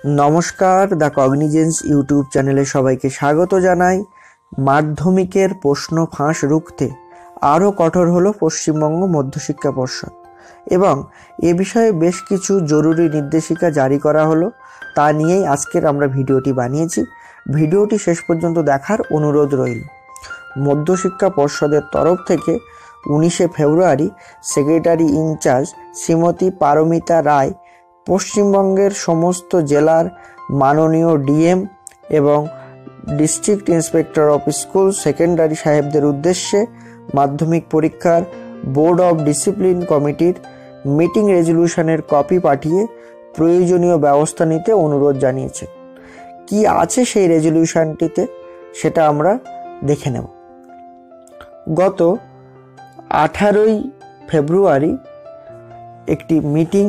নমস্কার, the cognisance YouTube চ্যানেলে সবাইকে স্বাগত জানাই। মাধ্যমিকের প্রশ্ন ফাঁস রুখতে আরও কঠোর হলো পশ্চিমবঙ্গ মধ্যশিক্ষা পর্ষদ এবং এ বিষয়ে বেশ কিছু জরুরি নির্দেশিকা জারি করা হলো। তা নিয়েই আজকের আমরা ভিডিওটি বানিয়েছি। ভিডিওটি শেষ পর্যন্ত দেখার অনুরোধ রইল। মধ্যশিক্ষা পর্ষদের তরফ থেকে 19শে ফেব্রুয়ারি সেক্রেটারি ইনচার্জ শ্রীমতী পারমিতা রায় পশ্চিমবঙ্গের সমস্ত জেলার মাননীয় ডিএম এবং district inspector of school secondary সাহেবদের উদ্দেশ্যে মাধ্যমিক পরীক্ষার বোর্ড অফ ডিসিপ্লিন কমিটির মিটিং রেজলিউশনের কপি পাঠিয়ে প্রয়োজনীয় ব্যবস্থা নিতে অনুরোধ জানিয়েছে। কি আছে সেই রেজলিউশনটিতে সেটা আমরা দেখে নেব। গত 18ই ফেব্রুয়ারি একটি মিটিং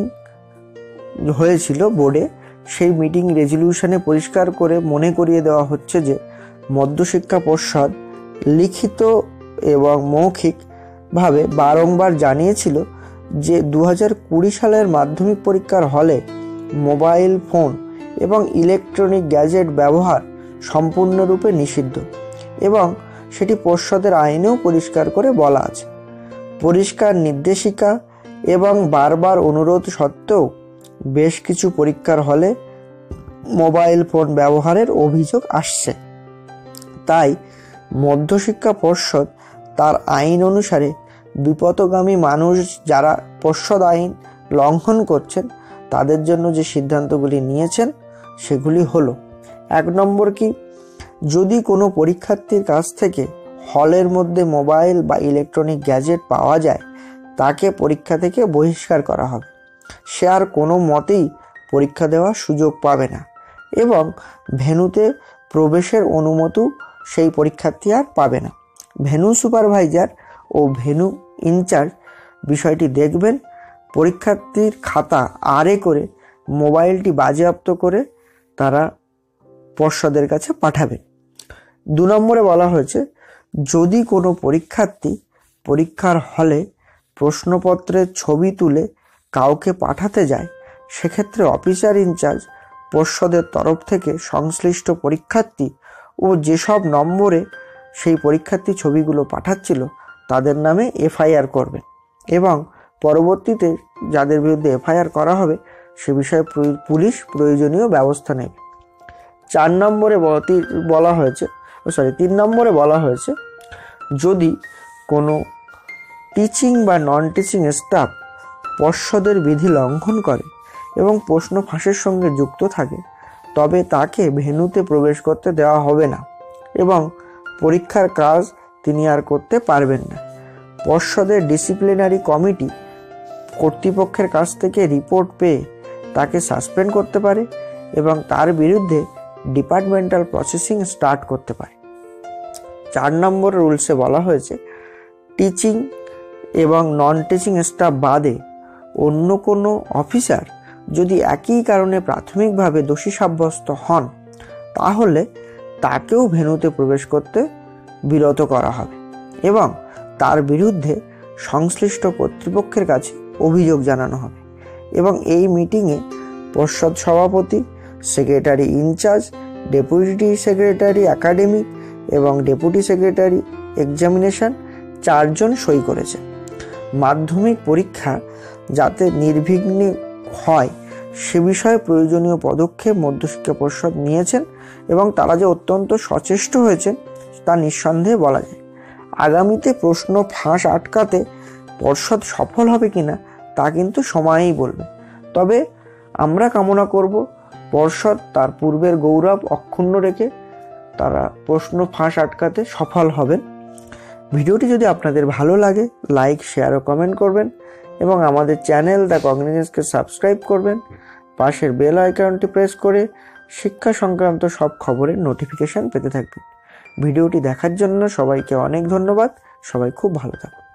হয়েছিল বোর্ডে। সেই মিটিং রেজলিউশনে পরিষ্কার করে মনে করিয়ে দেওয়া হচ্ছে যে মধ্যশিক্ষা পর্ষদ লিখিত এবং মৌখিকভাবে বারংবার জানিয়েছিল যে 2020 সালের মাধ্যমিক পরীক্ষার হলে মোবাইল ফোন এবং ইলেকট্রনিক গ্যাজেট ব্যবহার সম্পূর্ণরূপে নিষিদ্ধ এবং সেটি পর্ষদের আইনেও পরিষ্কার করে বলা আছে। পরিষ্কার নির্দেশিকা এবং বারবার অনুরোধ সত্ত্বেও বেশ কিছু পরীক্ষার হলে মোবাইল ফোন ব্যবহারের অভিযোগ আসছে। তাই মধ্যশিক্ষা পর্ষদ তার আইন অনুসারে বিপথগামী মানুষ যারা পর্ষদ আইন লঙ্ঘন করছেন তাদের জন্য যে সিদ্ধান্তগুলি নিয়েছেন সেগুলি হলো, 1 নম্বর কি, যদি কোনো পরীক্ষার্থীর কাছ থেকে হলের মধ্যে মোবাইল বা ইলেকট্রনিক গ্যাজেট পাওয়া যায় তাকে পরীক্ষা থেকে বহিষ্কার করা হবে। সে আর কোনো মতেই পরীক্ষা দেওয়ার সুযোগ পাবে না এবং ভেন্যুতে প্রবেশের অনুমতিও সেই পরীক্ষার্থী আর পাবে না। ভেন্যু সুপারভাইজার ও ভেন্যু ইনচার্জ বিষয়টি দেখবেন। পরীক্ষার্থীর খাতা আড়ে করে মোবাইলটি বাজেয়াপ্ত করে তারা পর্ষদের কাছে পাঠাবেন। 2 নম্বরে বলা হয়েছে, যদি কোনো পরীক্ষার্থী পরীক্ষার হলে প্রশ্নপত্রের ছবি তুলে কাউকে পাঠাতে যায় সেক্ষেত্রে অফিসার ইনচার্জ পর্ষদের তরফ থেকে সংশ্লিষ্ট পরীক্ষার্থী ও যেসব নম্বরে সেই পরীক্ষার্থী ছবিগুলো পাঠাচ্ছিল তাদের নামে এফআইআর করবেন এবং পরবর্তীতে যাদের বিরুদ্ধে এফআইআর করা হবে সে বিষয়ে পুলিশ প্রয়োজনীয় ব্যবস্থা নেবে। 3 নম্বরে বলা হয়েছে, যদি কোনো টিচিং বা নন টিচিং স্টাফ পর্ষদের বিধি লঙ্ঘন করে এবং প্রশ্ন ফাঁসের সঙ্গে যুক্ত থাকে তবে তাকে ভেন্যুতে প্রবেশ করতে দেওয়া হবে না এবং পরীক্ষার কাজ তিনি আর করতে পারবেন না। পর্ষদের ডিসিপ্লিনারি কমিটি কর্তৃপক্ষের কাছ থেকে রিপোর্ট পেয়ে তাকে সাসপেন্ড করতে পারে এবং তার বিরুদ্ধে ডিপার্টমেন্টাল প্রসেসিং স্টার্ট করতে পারে। 4 নম্বর রুলসে বলা হয়েছে, টিচিং এবং নন টিচিং স্টাফ বাদে অন্য কোনো অফিসার যদি একই কারণে প্রাথমিকভাবে দোষী সাব্যস্ত হন তাহলে তাকেও ভেন্যুতে প্রবেশ করতে বিরত করা হবে এবং তার বিরুদ্ধে সংশ্লিষ্ট কর্তৃপক্ষের কাছে অভিযোগ জানানো হবে এবং এই মিটিংয়ে পর্ষদ সভাপতি, secretary in charge, deputy secretary academic এবং ডেপুটি সেক্রেটারি এক্সামিনেশন 4 জন সই করেছে। মাধ্যমিক পরীক্ষা যাতে নির্বিঘ্নে হয় সে বিষয়ে প্রয়োজনীয় পদক্ষেপ মধ্যশিক্ষা পর্ষদ নিয়েছেন এবং তারা যে অত্যন্ত সচেষ্ট হয়েছেন তা নিঃসন্দেহে বলা যায়। আগামীতে প্রশ্ন ফাঁস আটকাতে পর্ষদ সফল হবে কিনা তা কিন্তু সময়ই বলবে। তবে আমরা কামনা করব পর্ষদ তার পূর্বের গৌরব অক্ষুণ্ণ রেখে তারা প্রশ্ন ফাঁস আটকাতে সফল হবেন। ভিডিওটি যদি আপনাদের ভালো লাগে লাইক, শেয়ার ও কমেন্ট করবেন এবং আমাদের চ্যানেল দ্য কগনিজেন্সকে সাবস্ক্রাইব করবেন। পাশের বেল আইকনটি প্রেস করে শিক্ষা সংক্রান্ত সব খবরের নোটিফিকেশন পেতে থাকবেন। ভিডিওটি দেখার জন্য সবাইকে অনেক ধন্যবাদ। সবাই খুব ভালো থাকুন।